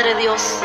Padre Dios,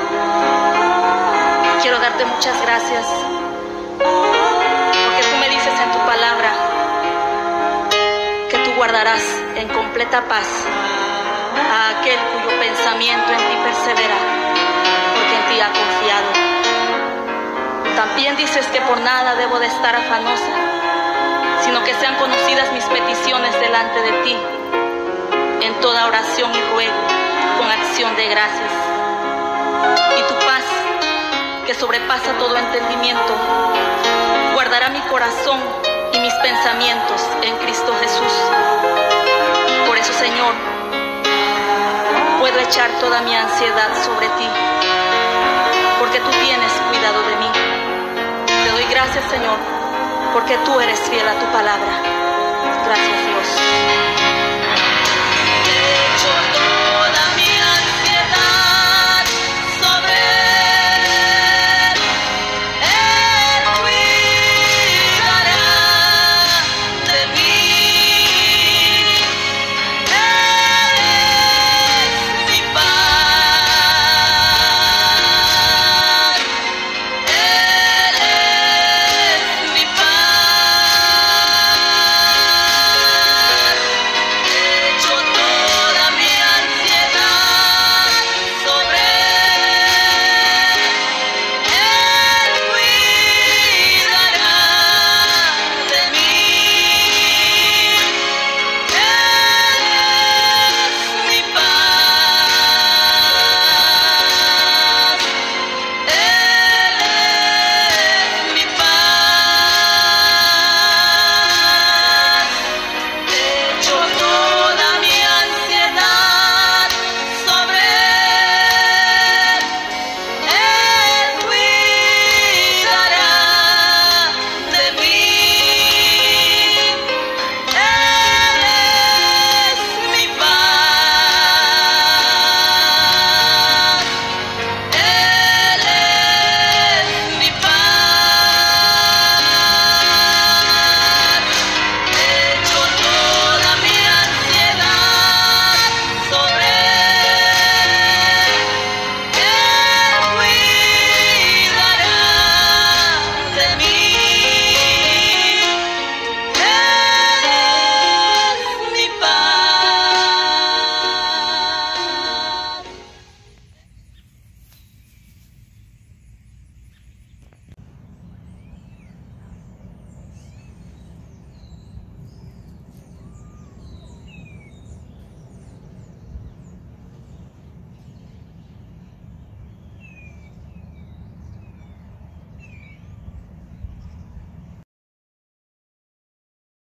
quiero darte muchas gracias, porque tú me dices en tu palabra que tú guardarás en completa paz a aquel cuyo pensamiento en ti persevera, porque en ti ha confiado. También dices que por nada debo de estar afanosa, sino que sean conocidas mis peticiones delante de ti, en toda oración y ruego, con acción de gracias. Y tu paz, que sobrepasa todo entendimiento, guardará mi corazón y mis pensamientos en Cristo Jesús. Por eso, Señor, puedo echar toda mi ansiedad sobre ti, porque tú tienes cuidado de mí. Te doy gracias, Señor, porque tú eres fiel a tu palabra. Gracias, Dios.